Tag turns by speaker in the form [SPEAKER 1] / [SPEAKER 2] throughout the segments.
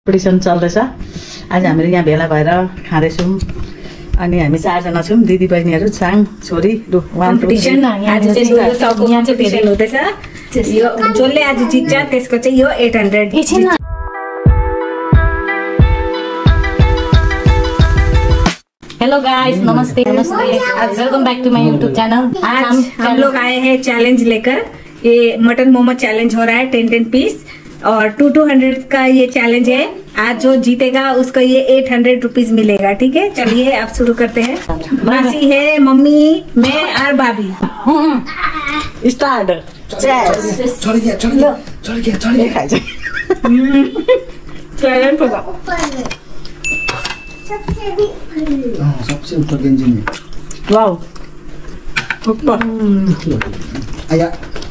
[SPEAKER 1] Competition चल्दैछ। आज हामीहरू यहाँ भेला भएर खाँदैछौँ अनि हामी 4 जना छौँ, दिदी बहिनीहरू, साङ छोरी।
[SPEAKER 2] कम्पिटिसन आज चाहिँ कम्पिटिसन हुँदैछ। यो जसले आज जित्छ त्यसको चाहिँ यो 800।
[SPEAKER 3] हेलो गाइस, नमस्ते नमस्ते, welcome back to my YouTube channel.
[SPEAKER 2] आज हम लोग आए हैं चैलेंज लेकर। ये मटन मोमो चैलेंज हो रहा है 10 पीस और 200 का ये चैलेंज है। आज जो जीतेगा उसको ये 800 रुपीज मिलेगा। ठीक है, चलिए अब शुरू करते हैं। मासी है, मम्मी, मैं और भाभी।
[SPEAKER 1] स्टार्ट।
[SPEAKER 4] सबसे ऊपर गेंजी में।
[SPEAKER 1] वाओ, ऊपर
[SPEAKER 4] आया।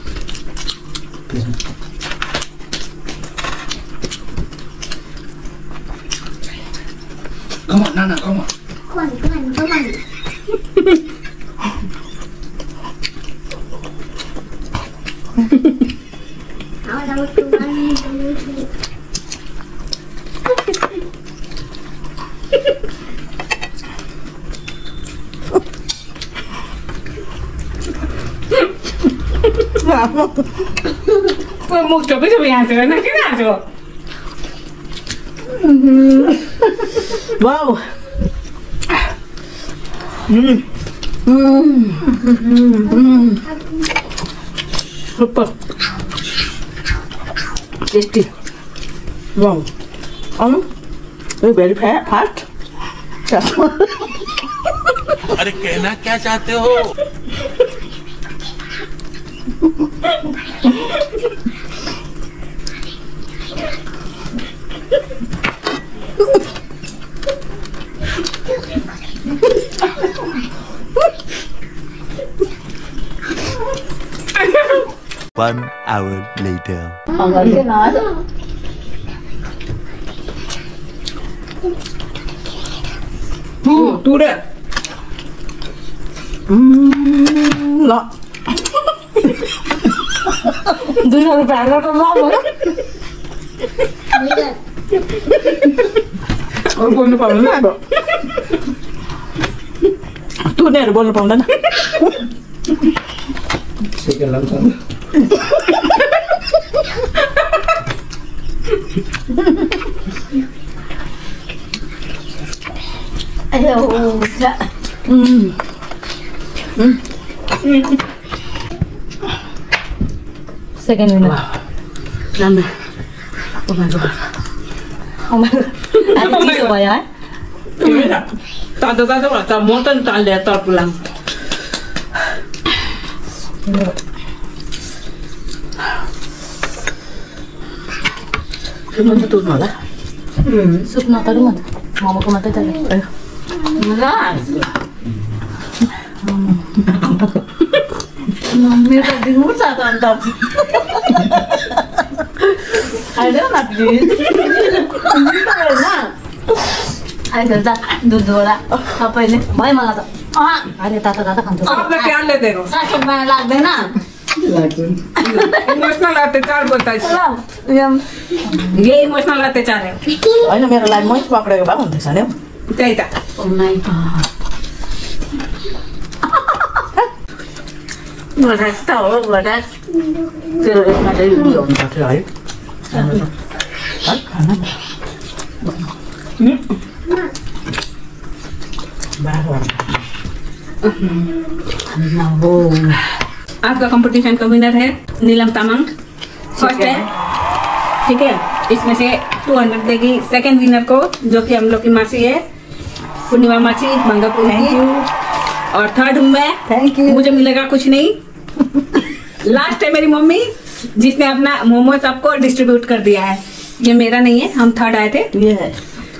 [SPEAKER 4] Come on, Nana, come on.
[SPEAKER 5] Come
[SPEAKER 2] मुख चोपे चोपे यहाँ से ना किन हाँसो?
[SPEAKER 1] वाओ, ऊपर टेस्टी। Wow, very fast.
[SPEAKER 6] अरे कहना क्या चाहते हो? One hour later.
[SPEAKER 2] टूरे।
[SPEAKER 1] ल 200 रुपैयाँ हालेर त ल अरू बोल्नु पाउँदैन अब। तुनेहरू बोल्नु पाउँदैन।
[SPEAKER 4] सेकेन्ड लाग्छ।
[SPEAKER 3] Second winner.
[SPEAKER 1] राम्रो। Oh my god.
[SPEAKER 3] आज चिसो भयो है।
[SPEAKER 2] तातो तातो भन्छ मटन ताल्ले तर्पुलाङ।
[SPEAKER 1] त्यो मात्रै तुर्नु होला।
[SPEAKER 3] सुप नतरौँ अन्त, मोमोको मात्रै तर्यो।
[SPEAKER 1] मेरो त दिनु छ त अन्त। खाइदेऊ न प्लिज।
[SPEAKER 3] आइज जा दुध होला सबैले। भयो मलाई त अहिले तातो तातो खान्छु।
[SPEAKER 2] आपने प्यार ले देखो।
[SPEAKER 3] सासु माया लाग्दैन।
[SPEAKER 2] इमोशनल अत्याचार बोलता है। ये इमोशनल अत्याचार है।
[SPEAKER 1] होइन, मेरो लागि मै पक्रेको भए हुन्थेछ नि हौ।
[SPEAKER 2] त्यही त।
[SPEAKER 3] Oh my god.
[SPEAKER 1] यस्तो हो भटास। तेरो यसमा चाहिँ उयो हुनुपर्छ है। खाना
[SPEAKER 2] आज का कंपटीशन का विनर है नीलम तामांग। फर्स्ट है, ठीक है। इसमें से 200 देगी सेकंड विनर को, जो कि हम लोग की मासी है, पूर्णिमा मासी मंगापुर की। और थर्ड हूँ मैं।
[SPEAKER 1] Thank you.
[SPEAKER 2] मुझे मिलेगा कुछ नहीं। लास्ट है मेरी मम्मी, जिसने अपना मोमो सबको डिस्ट्रीब्यूट कर दिया है। ये मेरा नहीं है, हम थर्ड आए थे।
[SPEAKER 1] ये है।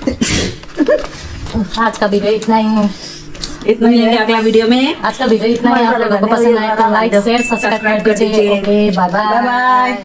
[SPEAKER 3] आज का वीडियो इतना ही है।
[SPEAKER 2] इतना मिलेंगे अगला वीडियो में।
[SPEAKER 3] आज का वीडियो इतना ही। आप लोगों को पसंद आया तो लाइक शेयर सब्सक्राइब कर दीजिए। Okay, bye bye.